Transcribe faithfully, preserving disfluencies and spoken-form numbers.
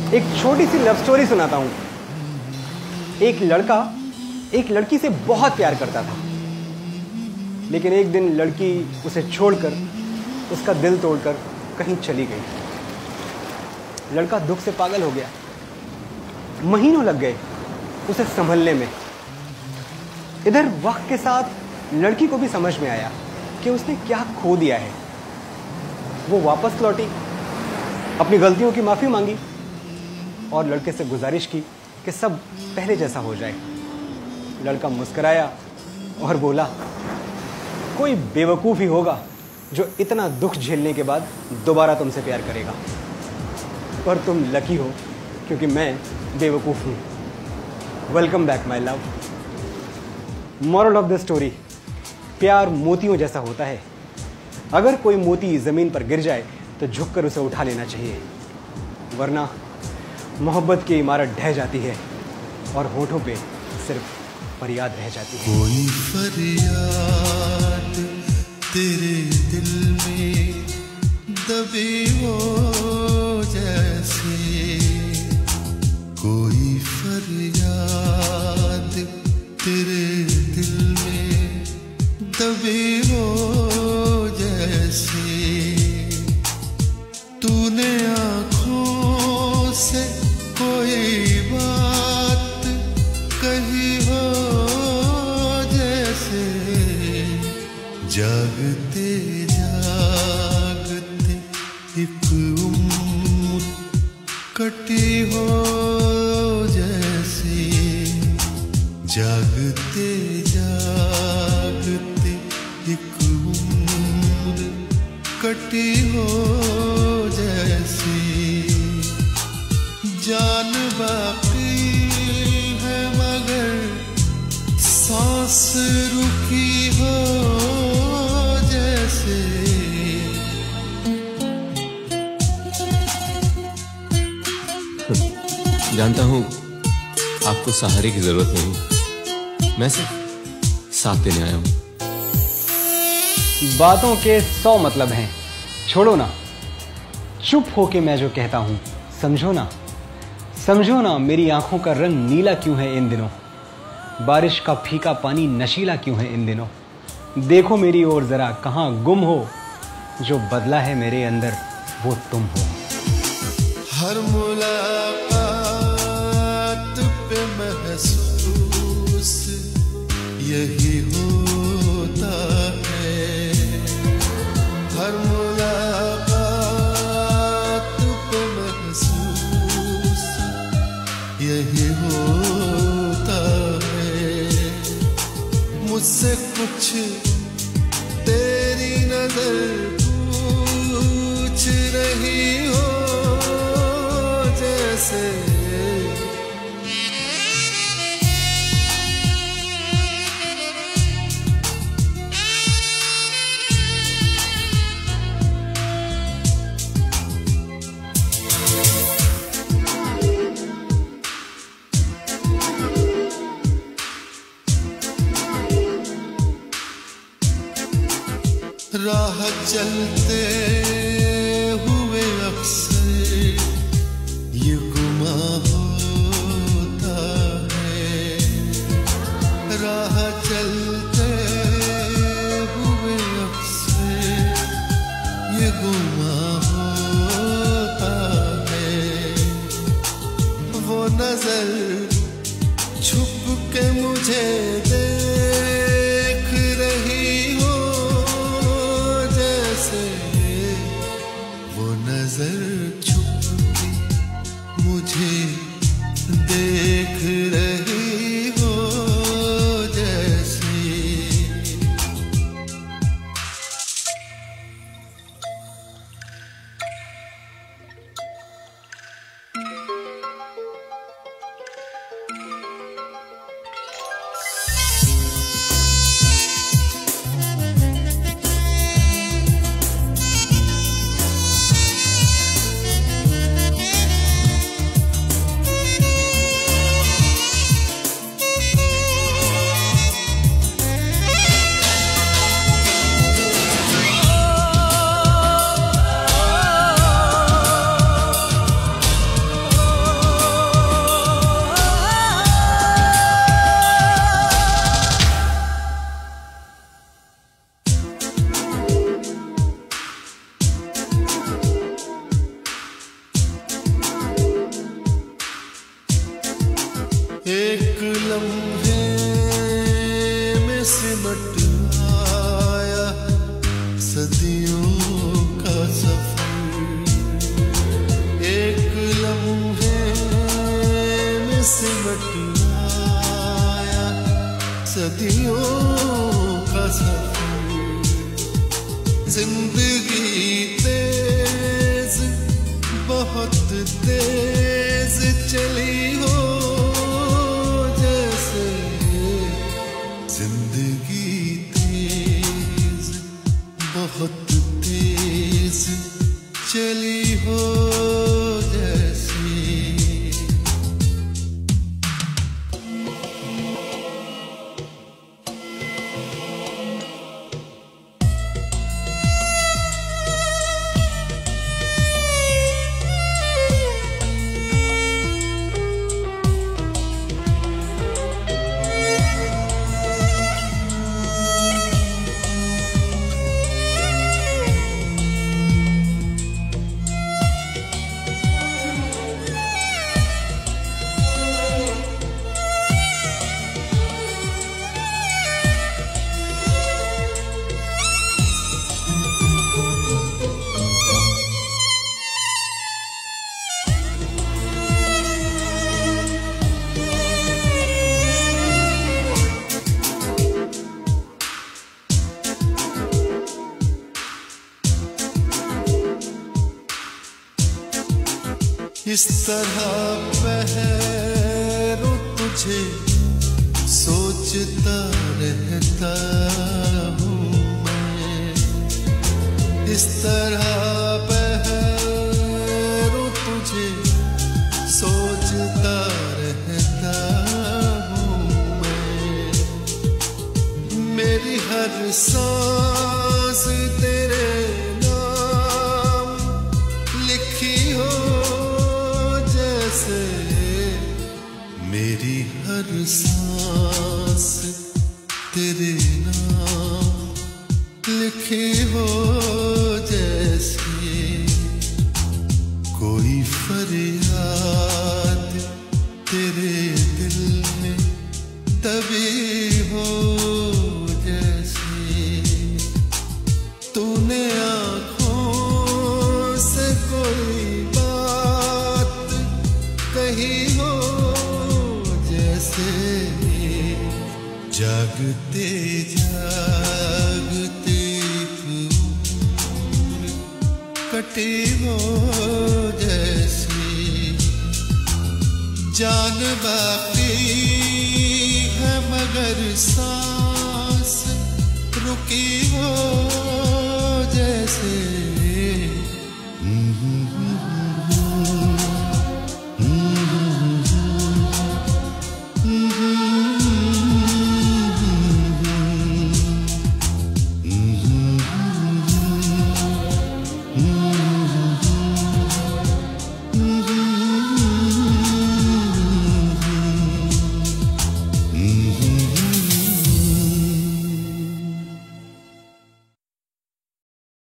एक छोटी सी love story सुनाता हूं। एक लड़का एक लड़की से बहुत प्यार करता था, लेकिन एक दिन लड़की उसे छोड़कर, उसका दिल तोड़कर कहीं चली गई। लड़का दुख से पागल हो गया। महीनों लग गए उसे संभलने में। इधर वक्त के साथ लड़की को भी समझ में आया कि उसने क्या खो दिया है। वो वापस लौटी, अपनी गलतियों की माफ़ी मांगी और लड़के से गुजारिश की कि सब पहले जैसा हो जाए। लड़का मुस्कुराया और बोला, कोई बेवकूफ़ ही होगा जो इतना दुख झेलने के बाद दोबारा तुमसे प्यार करेगा, पर तुम लकी हो क्योंकि मैं बेवकूफ़ हूँ। Welcome back my love. Moral of the story, प्यार मोतियों जैसा होता है। अगर कोई मोती ज़मीन पर गिर जाए तो झुककर उसे उठा लेना चाहिए, वरना मोहब्बत की इमारत ढह जाती है और होठों पे सिर्फ फरियाद रह जाती है। कोई फरियाद तेरे दिल में दबी हो जैसे, कोई फरियाद तेरे दिल में दबी हो जैसे, तूने आँखों से कोई बात कही हो जैसे, जागते जागते एक उम्र कटी हो जैसे, जागते जागते एक उम्र कटी हो जैसे, जान बाकी है मगर सांस रुकी हो जैसे। जानता हूं आपको सहारे की जरूरत नहीं, मैं सिर्फ साथ देने आया हूं। बातों के सौ मतलब हैं, छोड़ो ना। चुप होके मैं जो कहता हूं समझो ना, समझो ना। मेरी आंखों का रंग नीला क्यों है इन दिनों, बारिश का फीका पानी नशीला क्यों है इन दिनों। देखो मेरी ओर जरा, कहां गुम हो, जो बदला है मेरे अंदर वो तुम हो। हर मुलाकात पे महसूस यही होता है, हर मुलाकात पे महसूस यही होता है। मुझसे कुछ तेरी नजर पूछ रही हो जैसे, राह चलते हुए अक्सर ये गुमा होता है, राह चलते हुए अक्सर ये गुमा होता है। वो नजर छुप के मुझे देख रही हो जैसे, वो नजर छुप के मुझे देख रही हो जैसे। एक लम्हे में सिमट आया सदियों का सफर। एक लम्हे में सिमट आया सदियों का सफर। जिंदगी तेज बहुत तेज चली हो जैसे, जिंदगी तेज बहुत तेज चली हो जैसे। इस तरह पहरो तुझे सोचता रहता हूँ मैं। इस तरह पहरो तुझे सोचता रहता हूँ मैं। मेरी हर सांस तेरे नाम लिखी हो जैसे, मेरी हर सांस तेरे नाम लिखे हो जैसे। कोई फरियाद तेरे दिल में दबी हो जैसे। तूने आँखों से कोई बात कही हो जैसे। जागते जागते उम्र कटी हो जैसे। जान बाकी है मगर सांस रुकी हो जैसे।